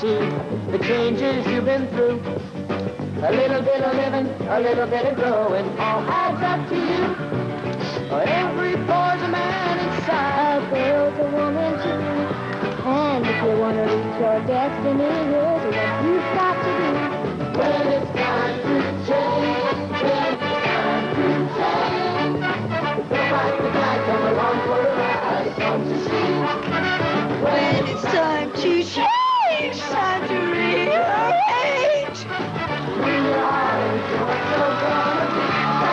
see the changes you've been through. A little bit of living, a little bit of growing, all adds up to you. Every boy's a man inside, a girl's a woman too. And if you want to reach your destiny, here's what you've got to do. When it's time to change, when it's time to change, don't fight the guy, come along for a ride, don't you see? When it's time to change, time to rearrange. When your eyes are what's so gonna be.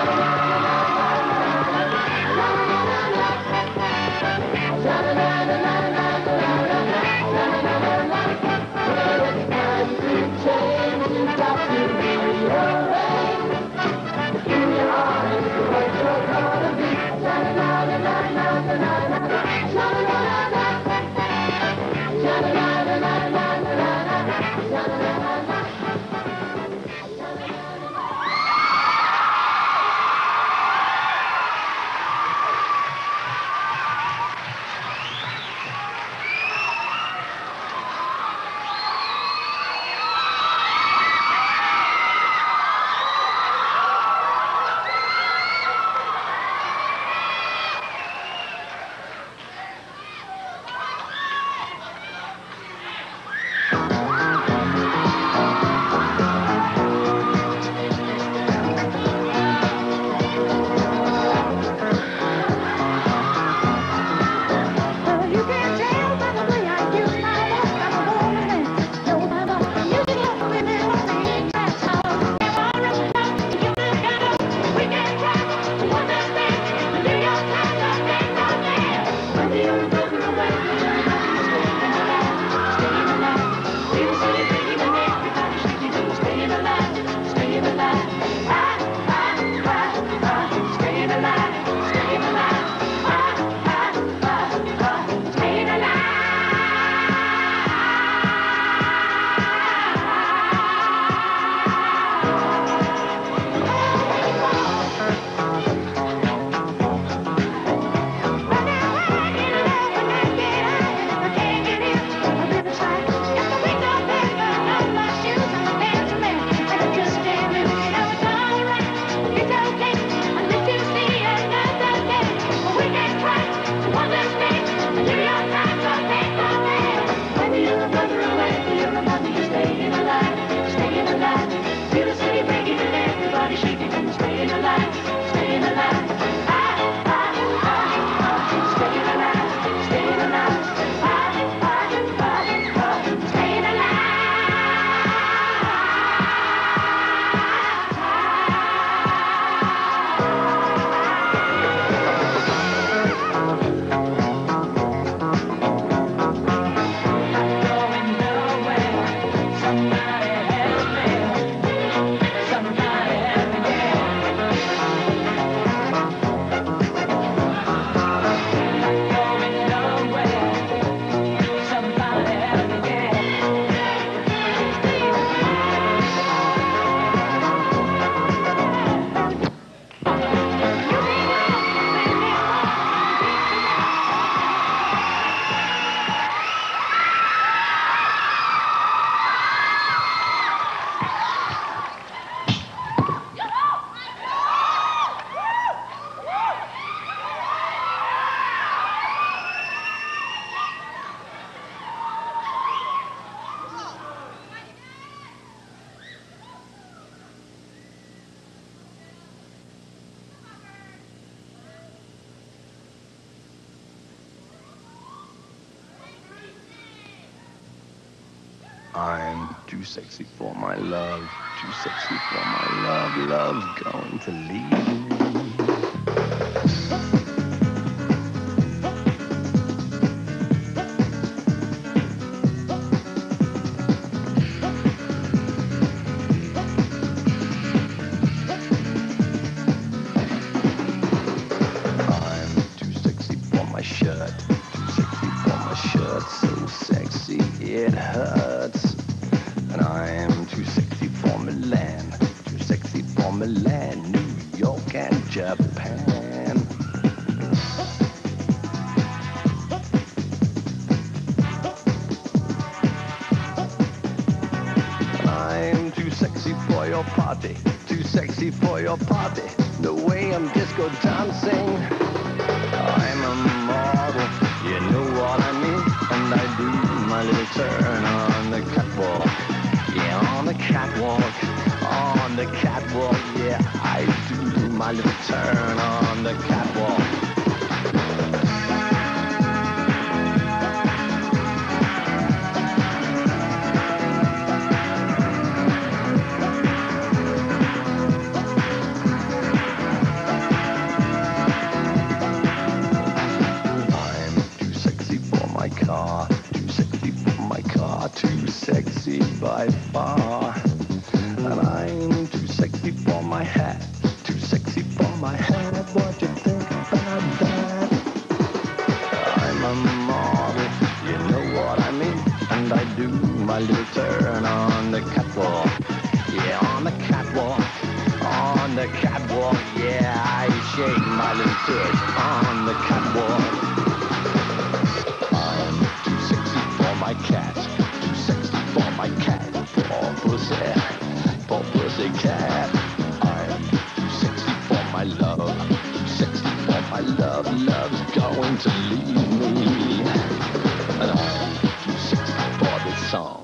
I'm too sexy for my love, too sexy for my love. Love's going to leave me. I'm too sexy for my shirt, too sexy for my shirt, so sexy it hurts. And I am too sexy for Milan, too sexy for Milan, New York and sexy for your party, too sexy for your party. The way I'm disco dancing, I'm a model, you know what I mean. And I do my little turn on the catwalk, yeah, on the catwalk, on the catwalk, yeah, I do my little turn on the catwalk. Too sexy for my car, too sexy by far. And I'm too sexy for my hat, too sexy for my hat. What you think about that? I'm a model, you know what I mean. And I do my little turn on the catwalk, yeah, on the catwalk, on the catwalk, yeah, I shake my little tush on the catwalk. My cat, too sexy for my cat, poor pussy cat. I'm too sexy for my love, too sexy for my love. Love's going to leave me, and I'm too sexy for this song.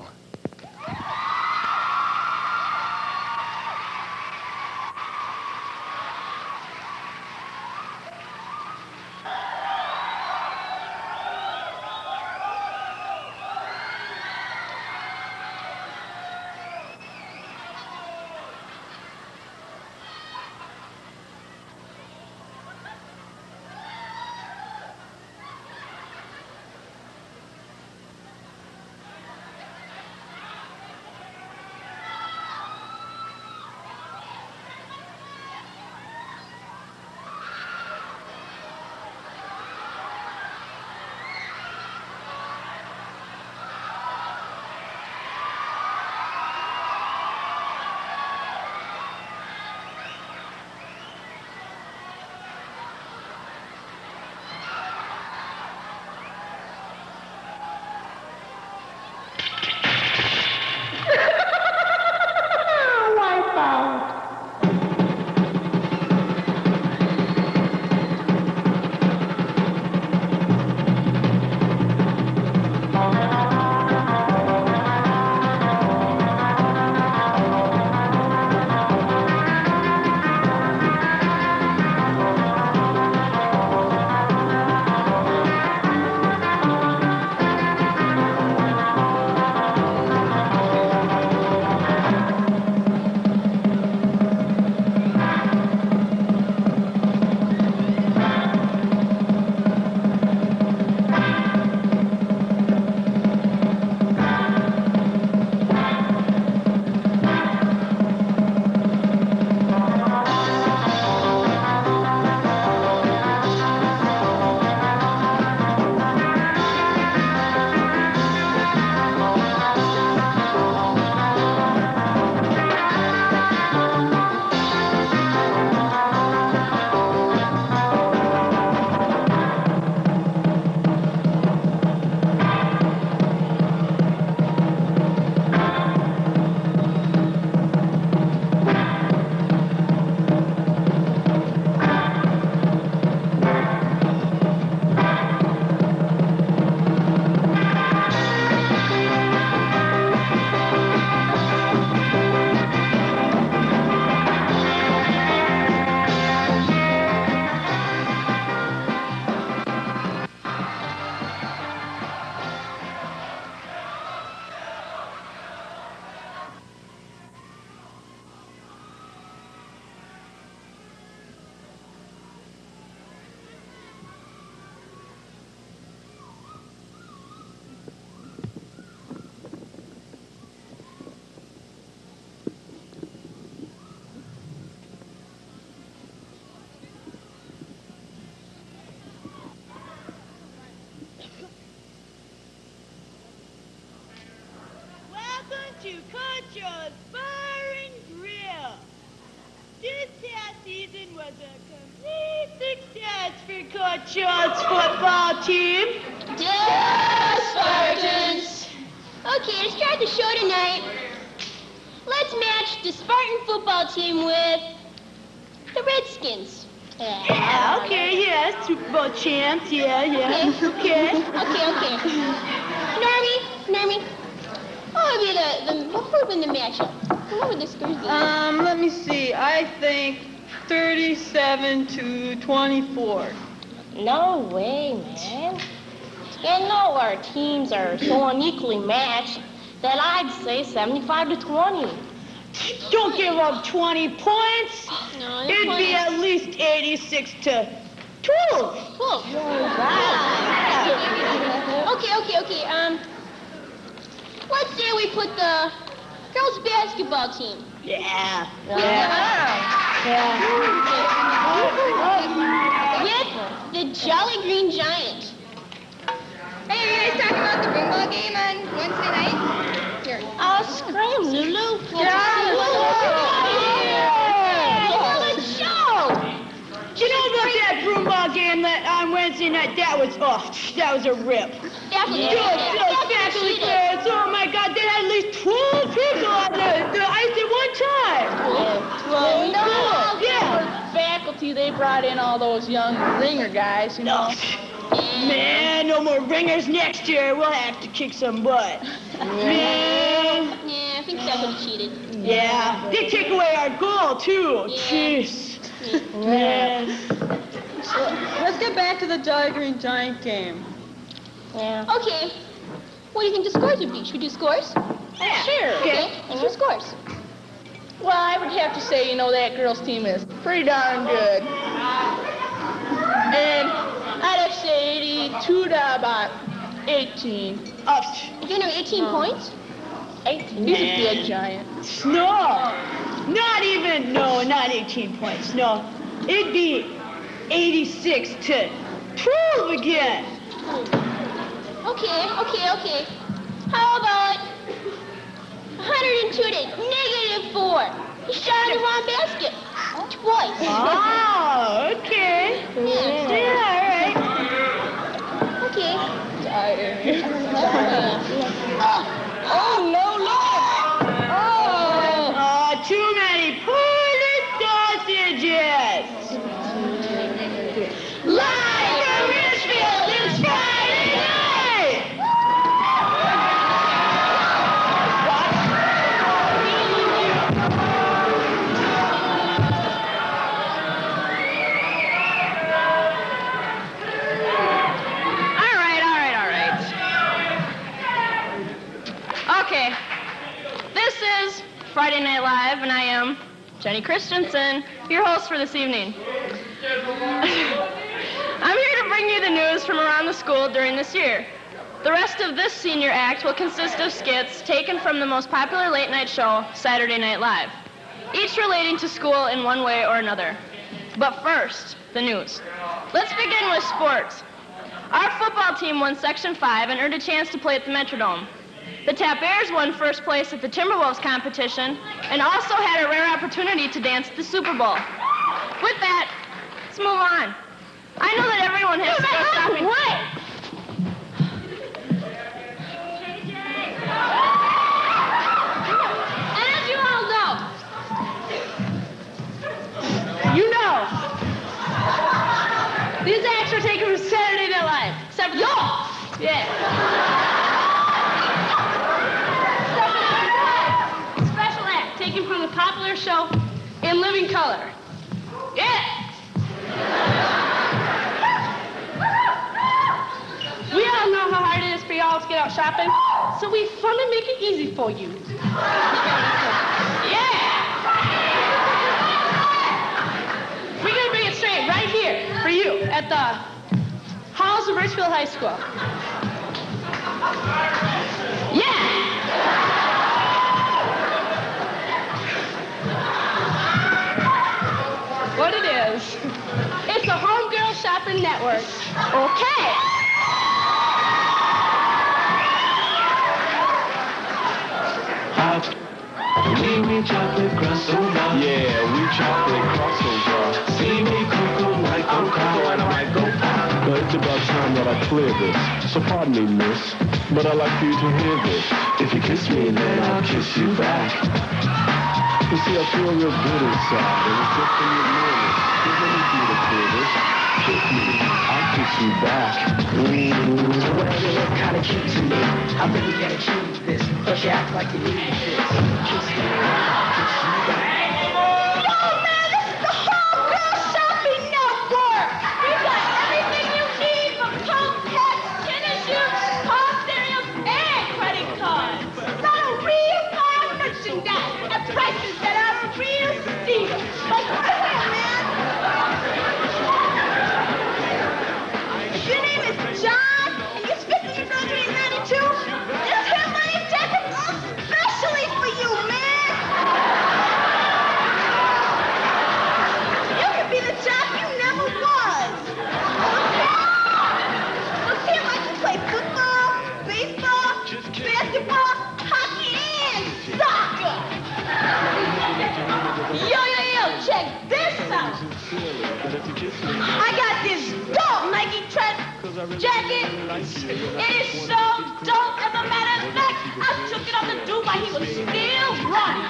to Coach's Bar and Grill. This past season was a complete success for Coach's football team. Yeah, Spartans! Okay, to start the show tonight, let's match match the Spartan football team with the Redskins. Yeah, okay, yeah, Super Bowl champs, yeah. Okay. Okay. Normie, what would have been the matchup? What would the scores be? Let me see. I think 37-24. No way, man. You know our teams are so unequally matched that I'd say 75-20. Don't give up 20 points. No, It'd be at least 86-12. Cool. Okay. Let's say we put the girls' basketball team. Yeah. With the Jolly Green Giant. Hey, are you guys talking about the pinball game on Wednesday night? Here. Oh, scream, Lulu. Get out of Let's show. Do you know about that broomball game that on Wednesday night? That was a rip. Definitely. Faculty players, oh my God, they had at least 12 people on the ice at one time. Faculty, they brought in all those young ringer guys, you know. Man, no more ringers next year. We'll have to kick some butt. Man. Yeah, I think Faculty cheated. Yeah, they take away our goal, too. Yeah. Jeez. Man. Let's get back to the Jolly Green Giant game. Yeah. Okay. What do you think the scores would be? Should we do scores? Yeah. Sure. Okay. Let's do scores. Well, I would have to say, that girls' team is pretty darn good. And I'd have to say 82 to about 18. You're gonna have 18 points? 18? He's a big giant. No, not 18 points. No, it'd be 86-12 again. Okay. How about 102 to -4? He shot in the wrong basket. Twice. Oh, okay. Yeah, all right. Okay. Oh, no, look! Oh, too many Polish sausages. Live from Richfield, it's Friday night. Okay, this is Friday Night Live, and I am Jenny Christensen, your host for this evening. I'm here to bring you the news from around the school during this year. The rest of this senior act will consist of skits taken from the most popular late-night show, Saturday Night Live, each relating to school in one way or another. But first, the news. Let's begin with sports. Our football team won Section 5 and earned a chance to play at the Metrodome. The Tap Bears won first place at the Timberwolves competition and also had a rare opportunity to dance at the Super Bowl. With that, let's move on. I know that everyone has to go shopping. What? And as you all know, These acts are taken from Saturday Night Live. Except for Yeah. Special act taken from the popular show In Living Color. Yeah. We all know how hard it is for y'all to get out shopping, so we fun to make it easy for you. Yeah. We're gonna bring it straight right here for you at the halls of Richfield High School. Yeah! What it is, it's a homegirl shopping network. Okay. We chocolate crossover. Yeah, we chocolate crossover. See me cocoa like cocoa and I might go pop. But it's about time that I clear this. So pardon me, miss, but I'd like for you to hear this. If you kiss me, then I'll kiss you back. You see, I feel real good inside, and it's just when you're nervous. You're really beautiful. This kiss me, I'll kiss you back. Well, you look kinda cute to me. I think we can achieve this. Plus you act like you need this. Kiss me, I'll kiss you back. Yo, man, this is the whole girl shopping network. We got everything you need from coat, hats, tennis shoes, car stereos, and credit cards. It's not a real fine merchandise at prices that are real steep. But right here, man. If your name is John and you're 50 years old and 92, this here money jacket's all specially for you, man. You can be the jock you never was. Look here, I can play football, baseball, basketball, hockey, and soccer. Yo, check this out. I got this dope Nike Trend jacket. It is so dope, as a matter of fact, I took it off the dude while he was still running.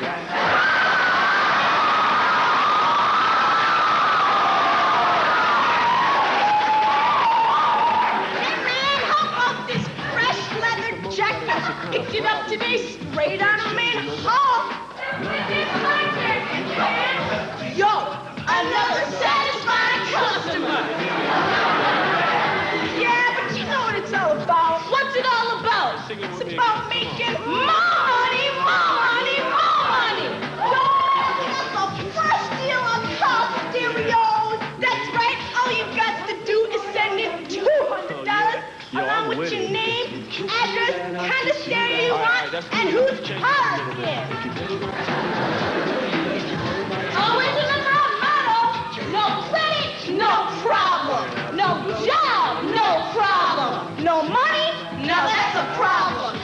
Hey man, how about this fresh leather jacket? I picked it up today straight out of Manhattan. Yo, another satisfied customer. Yeah, but you know what it's all about. What's it all about? It's about making more money, more money, more money. Yo, that's a fresh deal on car stereos. That's right. All you got to do is send in $200 along with your name, address, kind of stereo you want, and whose car it is. Always remember our motto, no credit, no problem. No job, no problem. No money, now that's a problem.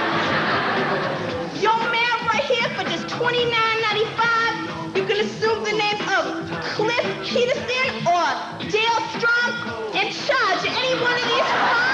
Yo, man, right here for just $29.95, you can assume the names of Cliff Peterson or Dale Strong and charge any one of these cars.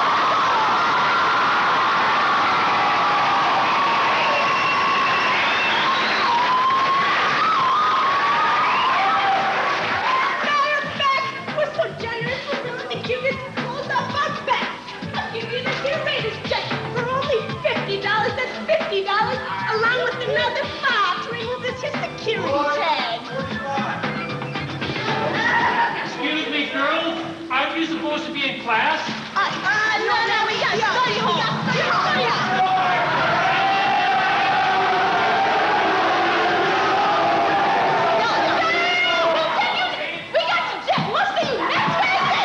Along with another $5 to remove this here security tag. Excuse me, girls. Aren't you supposed to be in class? No, we got study hall. We got some jet. We'll see you next Wednesday.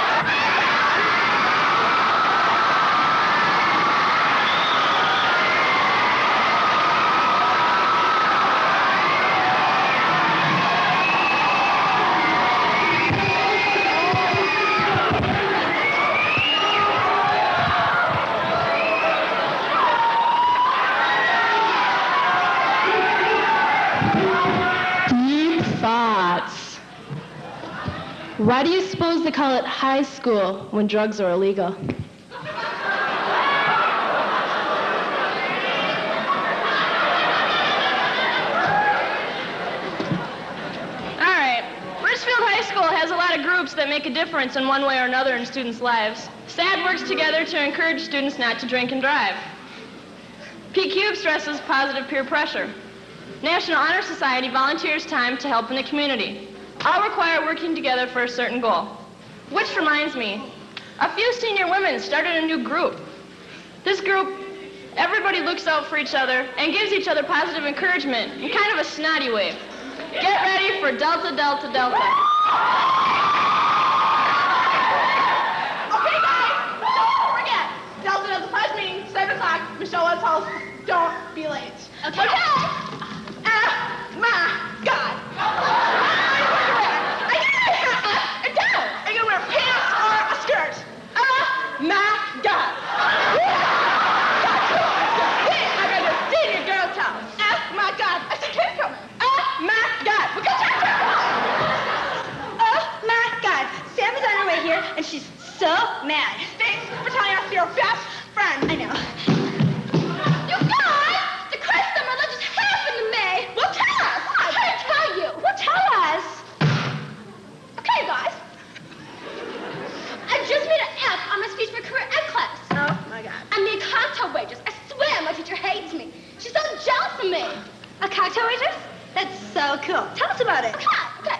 Why do you suppose they call it high school when drugs are illegal? All right. Richfield High School has a lot of groups that make a difference in one way or another in students' lives. SAD works together to encourage students not to drink and drive. PQ stresses positive peer pressure. National Honor Society volunteers time to help in the community. All require working together for a certain goal. Which reminds me, a few senior women started a new group. This group, everybody looks out for each other and gives each other positive encouragement in kind of a snotty way. Get ready for Delta, Delta, Delta. Okay, guys, don't forget. Delta Delta Pledge meeting, 7 o'clock, Michelle West's house. Don't be late. Okay. My God. My God. I got a senior girl's house. Oh, my God. I said, keep coming. Oh, my God. We got your Oh, my God. Sam is on her way here, and she's so mad. Thanks for telling us you're your best friend. I know. You guys, the Christ of religious half A cocktail waitress? That's so cool. Tell us about it. Okay.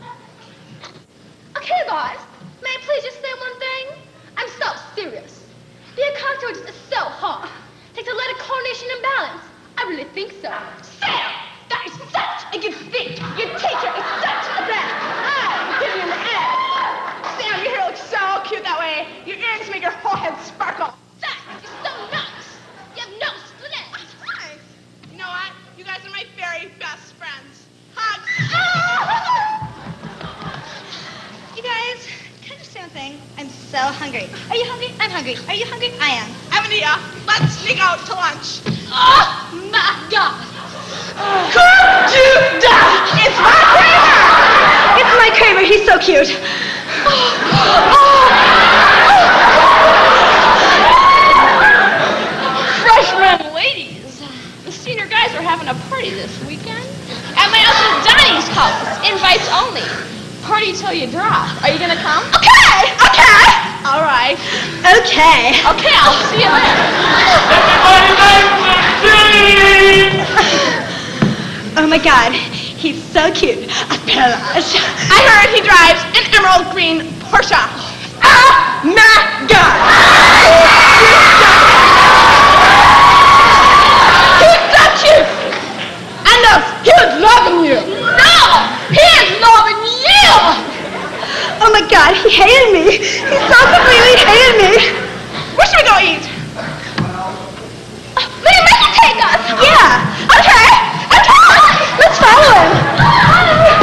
Okay, guys. May I please just say one thing? I'm so serious. Being a cocktail waitress is so hard. Takes a lot of coordination and balance. I really think so. Sam! That is such a good fit. Your teacher is such a blast. I'm giving you an A. Sam, your hair looks so cute that way. Your earrings make your forehead sparkle. That is so nice. You have no split. Hi. You know what? You guys are my very best friends. Hugs. You guys, can I just say one thing? I'm so hungry. Are you hungry? I'm hungry. Are you hungry? I am. Amanita, let's sneak out to lunch. Oh, my God. It's my Kramer! It's my Kramer. He's so cute. Freshman ladies, the senior guys are having a party this weekend at my Uncle Donnie's house. Invites only. Party till you drop. Are you gonna come? Okay. All right. Okay. Okay, I'll see you there. Oh my God, he's so cute. A pillage. I heard he drives an emerald green Porsche. Oh my God! He's so cute. And he's loving you. No, he is loving you. Oh my God, he hated me. He so completely hated me. Where should we go eat? Will you make him take us? Yeah. Okay. Let's follow him.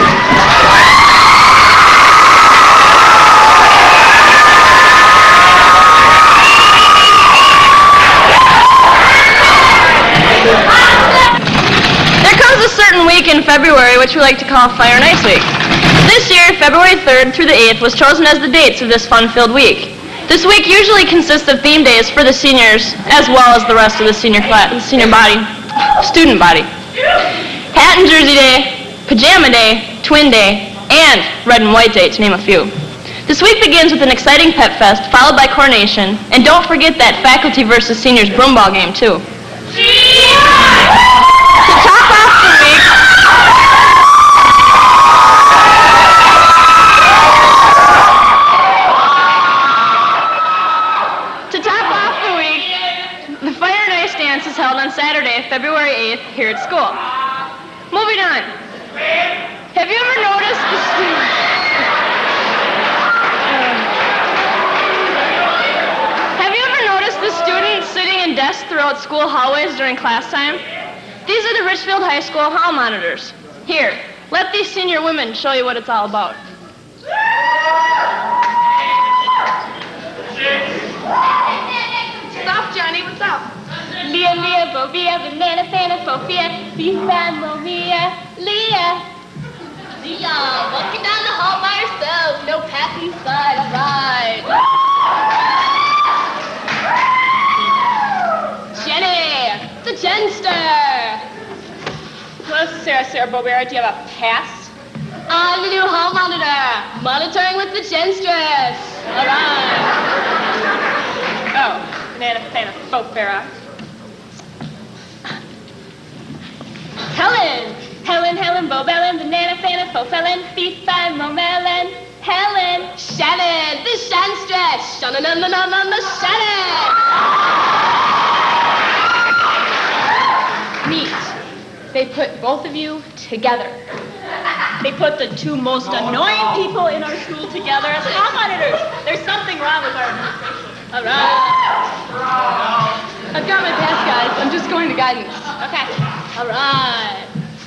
There comes a certain week in February which we like to call Fire and Ice Week. This year, February 3rd through the 8th was chosen as the dates of this fun-filled week. This week usually consists of theme days for the seniors as well as the rest of the student body. Hat and Jersey Day, Pajama Day, Twin Day, and Red and White Day, to name a few. This week begins with an exciting pep fest, followed by coronation, and don't forget that faculty versus seniors broomball game, too. To top off the week, the Fire and Ice Dance is held on Saturday, February 8th, here at school. Moving on. Have you ever noticed the students sitting in desks throughout school hallways during class time? These are the Richfield High School hall monitors. Here, let these senior women show you what it's all about. Stop, Johnny. What's up? Leah, Leah, Bovia, banana, fana, fofia, Lisa, Momia, Leah. Leah, walking down the hall by herself, no passing side, right. Jenny, the Genster. Hello, Sarah Bobera. Do you have a pass? I'm the new hall monitor, monitoring with the Genstress. All right. Oh, banana, fana, fofera. Helen, Bobellen, banana, fana, fofellen, beef, fine, momelon, Helen, Shannon, the Shanstress, Shannon, the Shannon. Neat. They put both of you together. They put the two most annoying people in our school together as hall monitors. There's something wrong with our administration. All right. I've got my pass, guys. I'm just going to guidance. Okay. All right.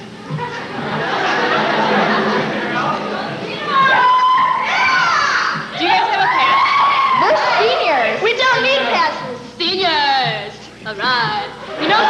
Do you guys have a pass? We're seniors. We don't need passes. Seniors. All right. You know,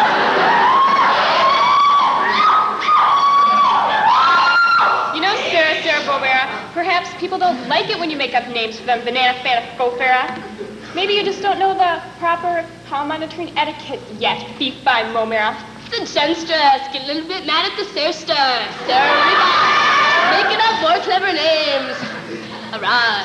Sarah Bobera, perhaps people don't like it when you make up names for them. Banana, fana, fofera. Maybe you just don't know the proper hall monitoring etiquette yet. Beef, fine, momera. The Genstress get a little bit mad at the Sarah. Sarah, making up more clever names. All right.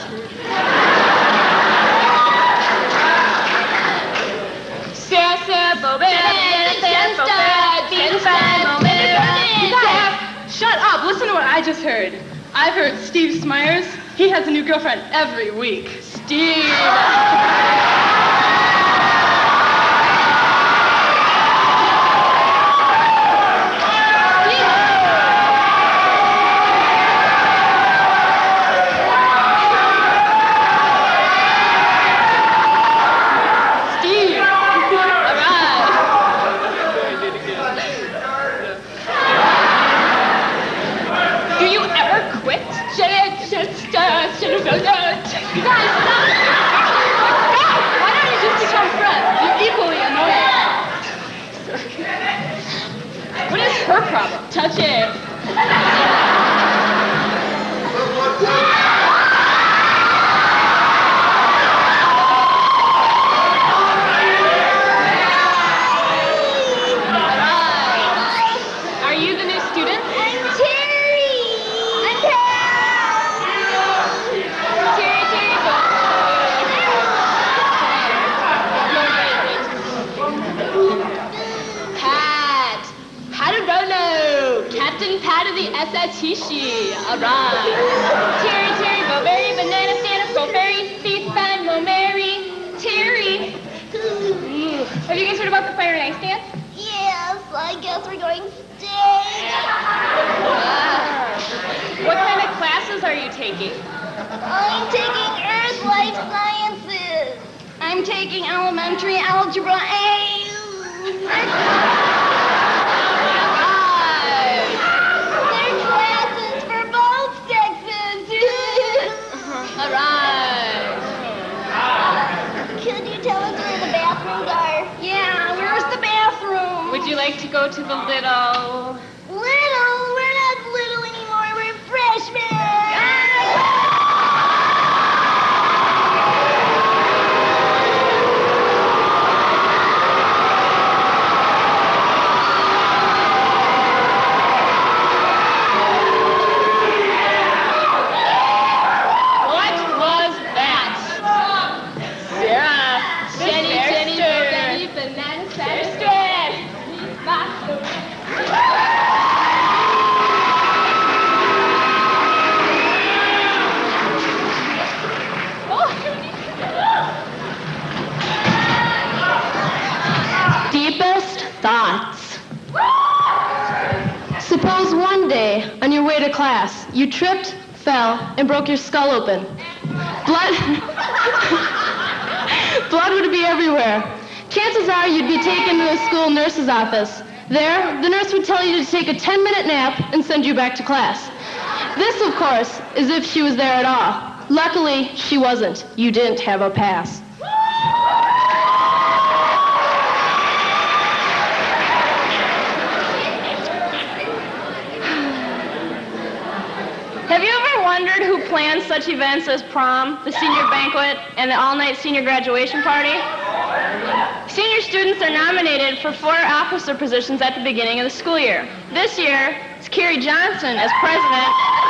Sarah Bobera, banana, fana, fofera. Beef, fine, momera. just heard. I've heard Steve Smyers, he has a new girlfriend every week. Steve! Her problem. Touch it. Are you the new student? I'm Terry. I'm Terry, go. Pat. Pat Rono. Captain Pat of the SSHishi. All right. Terry, Bowberry, banana, stand-up, go fairy, thief, fan, Mary. Terry. Have you guys heard about the fire and ice dance? Yes, I guess we're going stage. What kind of classes are you taking? I'm taking Earth Life Sciences. I'm taking elementary algebra A. There's classes for both sexes. All right. Could you tell us where the bathrooms are? Yeah, where's the bathroom? Would you like to go to the little... Little? We're not little anymore. We're freshmen. Suppose one day, on your way to class, you tripped, fell, and broke your skull open. Blood would be everywhere. Chances are you'd be taken to the school nurse's office. There, the nurse would tell you to take a 10-minute nap and send you back to class. This, of course, is if she was there at all. Luckily, she wasn't. You didn't have a pass. Have you ever wondered who plans such events as prom, the senior banquet, and the all-night senior graduation party? Senior students are nominated for 4 officer positions at the beginning of the school year. This year, it's Carrie Johnson as president.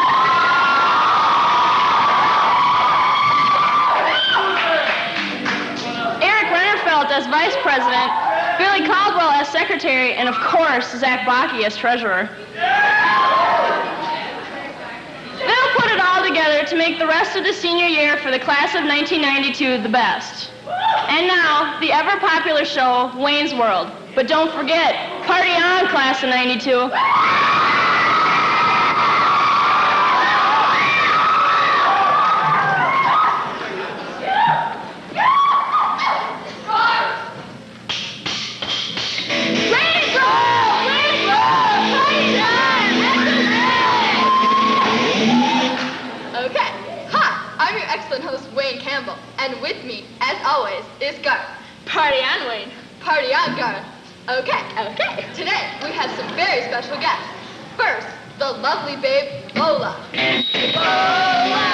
Eric Rennerfelt as vice president, Billy Caldwell as secretary, and of course, Zach Bakke as treasurer. They'll put it all together to make the rest of the senior year for the class of 1992 the best. And now, the ever-popular show, Wayne's World. But don't forget, party on, class of 92. And with me, as always, is Garth. Party on, Wayne. Party on, Garth. Okay. Today, we have some very special guests. First, the lovely babe, Lola. Lola!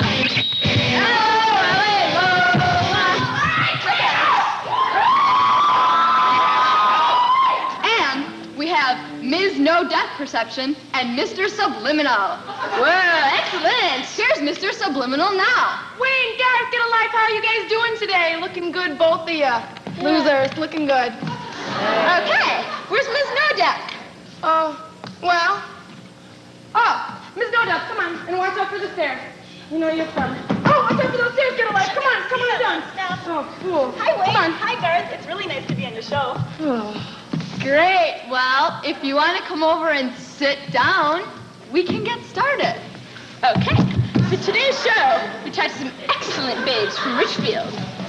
And we have Ms. No Depth Perception and Mr. Subliminal. Well, excellent. Here's Mr. Subliminal now. Wayne, Garth, get a life. How are you guys doing today? Looking good, both of you. Losers, looking good. Okay, where's Ms. No Depth? Miss No Depth, come watch out for the stairs. You know you're coming. Oh, watch out for those stairs, get a light. Come on down. Oh, cool. Hi, Wayne. Come on. Hi, Garth. It's really nice to be on your show. Great. Well, if you want to come over and sit down, we can get started. Okay. For today's show, we tried some excellent babes from Richfield.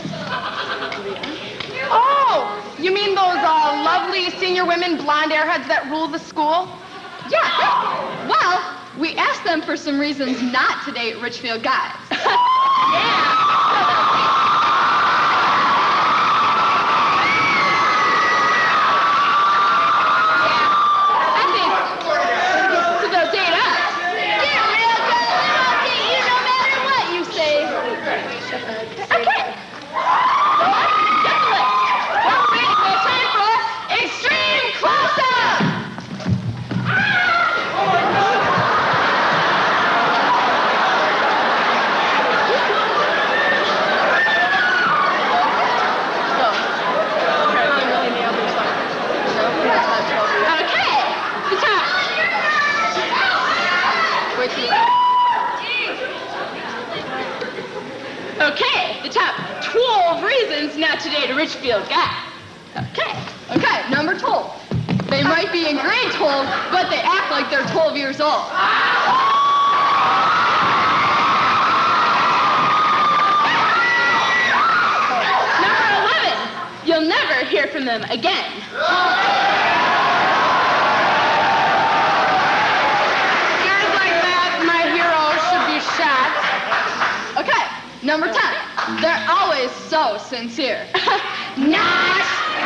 Oh, you mean those lovely senior women, blonde airheads that rule the school? Yeah. Well, we asked them for some reasons not to date Richfield guys. Okay, the top 12 reasons not to date a Richfield guy. Okay, number 12. They might be in grade 12, but they act like they're 12 years old. Number 11, you'll never hear from them again. Guys like that, my hero, should be shot. Okay, number 10. They're always so sincere. Not!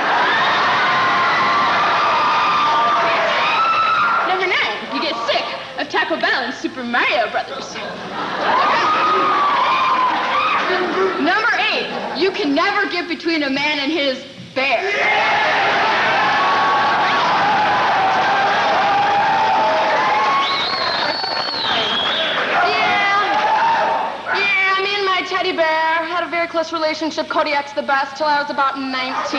Number 9, you get sick of Taco Bell and Super Mario Brothers. Number 8, you can never get between a man and his bear. Yeah, me and my teddy bear had a very close relationship. Kodiak's the best till I was about 19.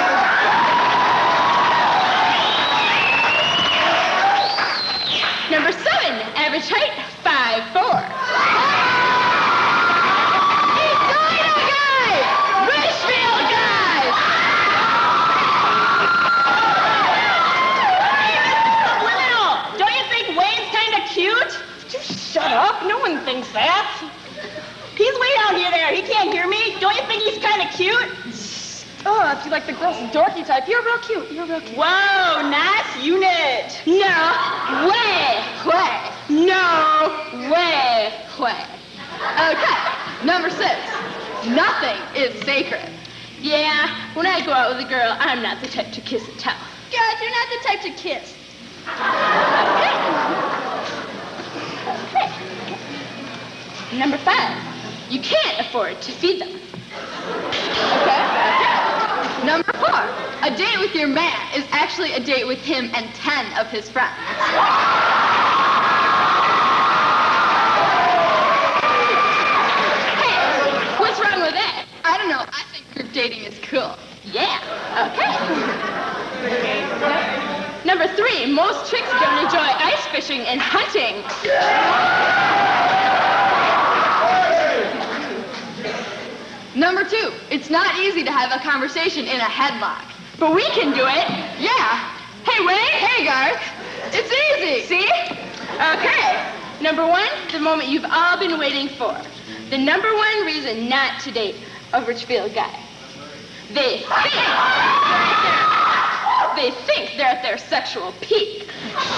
Number 7, average height, 5'4". Shut up. No one thinks that. He's way down here there. He can't hear me. Don't you think he's kind of cute? Oh, if you like the gross dorky type, you're real cute. Whoa, nice unit. No way. No way. Okay, number 6, nothing is sacred. Yeah, when I go out with a girl, I'm not the type to kiss and tell. God, you're not the type to kiss. Okay. Number 5, you can't afford to feed them. Okay. Number 4, a date with your man is actually a date with him and 10 of his friends. Hey, what's wrong with that? I don't know, I think group dating is cool. Yeah, okay. Number 3, most chicks don't enjoy ice fishing and hunting. Number 2, it's not easy to have a conversation in a headlock. But we can do it. Yeah. Hey, Wayne. Hey, Garth. It's easy. See? Okay. Number 1, the moment you've all been waiting for. The number 1 reason not to date a Richfield guy. They think they're at their sexual peak.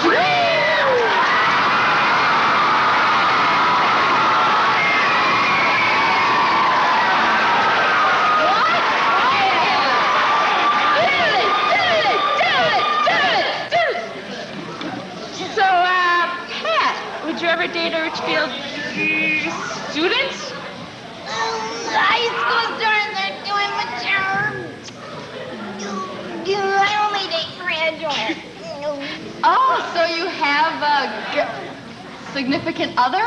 So, Pat, would you ever date a Richfield student? High school students are doing mature. I only date graduates. Oh, so you have a significant other?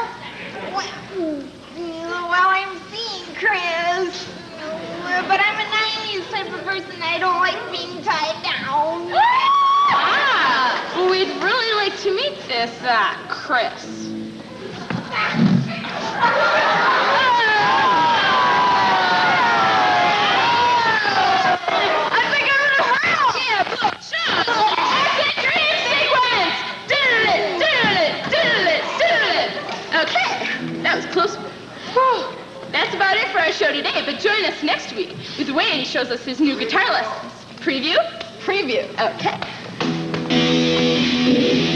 Well, I'm seeing Chris. But I'm a 90s type of person. I don't like being tied down. Well, we'd really like to meet this, Chris. That's about it for our show today, but join us next week with Wayne. He shows us his new guitar lessons. Preview? Preview. Okay.